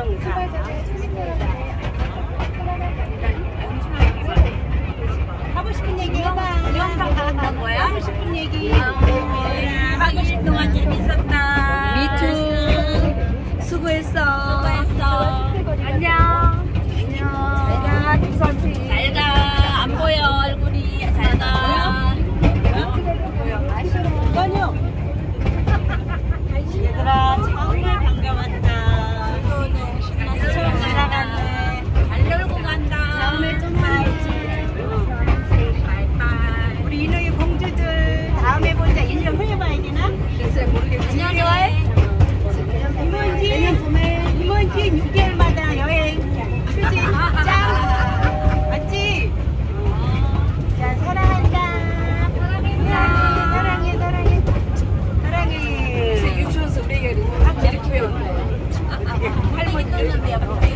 동영상. 하고 싶은 얘기 해봐. 동영상 찍는 거야? 하고 싶은 얘기. 하고 싶은 동안 재밌었다. 미투. 수고했어. 안녕. 잘가, 김선지. 잘가. 안 보여, 얼굴이. 잘가. 건요. 얘들아, 정말 반가웠다. 처음 날아갔네. 잘 놀고 간다. 다음에 좀 봐야지. 바이바이. 우리 이노이 공주들 다음에 보자. 1년 후에 봐야 되나? 글쎄 모르겠지. 안녕. 이모한테 6개월마다 여행 휴지 짱 맞지? 자 사랑한다. 사랑해. 유치원에서 우리 얘기를 이렇게 배웠네. 할머니 떴는데